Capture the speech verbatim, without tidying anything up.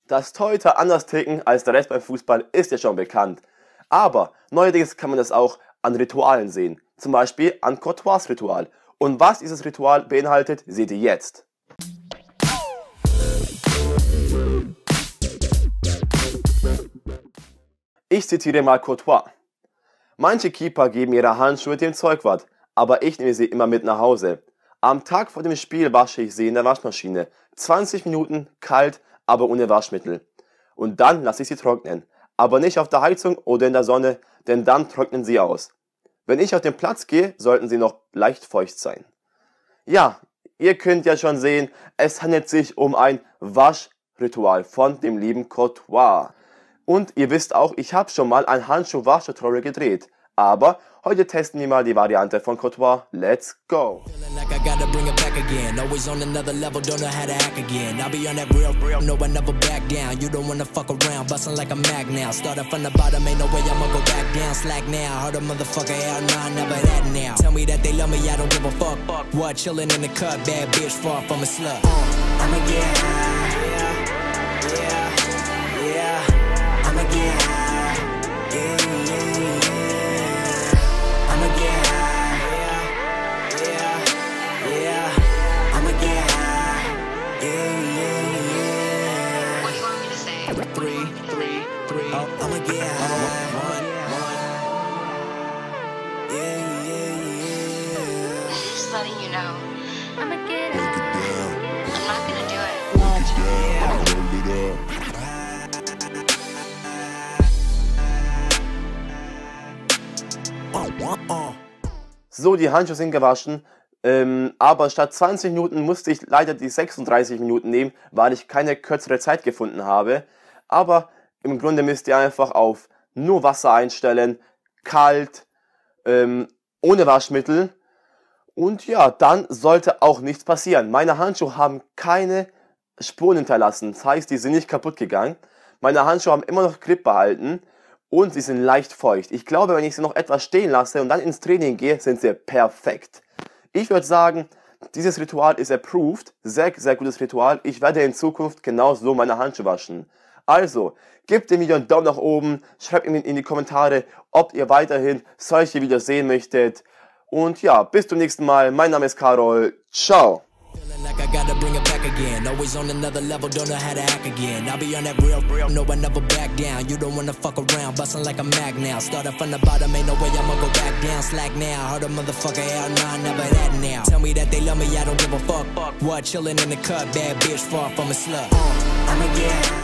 Dass Torhüter anders ticken als der Rest beim Fußball ist ja schon bekannt. Aber neuerdings kann man das auch an Ritualen sehen. Zum Beispiel an Courtois Ritual. Und was dieses Ritual beinhaltet, seht ihr jetzt. Ich zitiere mal Courtois. Manche Keeper geben ihre Handschuhe dem Zeugwart, aber ich nehme sie immer mit nach Hause. Am Tag vor dem Spiel wasche ich sie in der Waschmaschine. zwanzig Minuten kalt, aber ohne Waschmittel. Und dann lasse ich sie trocknen. Aber nicht auf der Heizung oder in der Sonne, denn dann trocknen sie aus. Wenn ich auf den Platz gehe, sollten sie noch leicht feucht sein. Ja, ihr könnt ja schon sehen, es handelt sich um ein Waschritual von dem lieben Courtois. Und ihr wisst auch, ich habe schon mal ein Handschuh-Wasch-Tutorial gedreht. Aber heute testen wir mal die Variante von Courtois. Let's go! Letting you know, I'ma get out. I'm not gonna do it. So, die Handschuhe sind gewaschen, ähm, aber statt zwanzig Minuten musste ich leider die sechsunddreißig Minuten nehmen, weil ich keine kürzere Zeit gefunden habe. Aber im Grunde müsst ihr einfach auf nur Wasser einstellen, kalt, ähm, ohne Waschmittel. Und ja, dann sollte auch nichts passieren. Meine Handschuhe haben keine Spuren hinterlassen. Das heißt, die sind nicht kaputt gegangen. Meine Handschuhe haben immer noch Grip behalten und sie sind leicht feucht. Ich glaube, wenn ich sie noch etwas stehen lasse und dann ins Training gehe, sind sie perfekt. Ich würde sagen, dieses Ritual ist approved. Sehr, sehr gutes Ritual. Ich werde in Zukunft genauso meine Handschuhe waschen. Also, gebt dem Video einen Daumen nach oben. Schreibt mir in die Kommentare, ob ihr weiterhin solche Videos sehen möchtet. Und ja, bis zum nächsten Mal. Mein Name ist Karol. Ciao. Like I gotta bring it back again. Always on another level, don't know how to act again. I'll be on that real, real, no I never back down. You don't wanna fuck around, bustin' like a mag now. Started from the bottom, ain't no way I'ma go back down. Slack now, heard a motherfucker out, nah, never that now. Tell me that they love me, I don't give a fuck. What, chillin' in the cut, bad bitch, far from a slut. Uh, I'ma get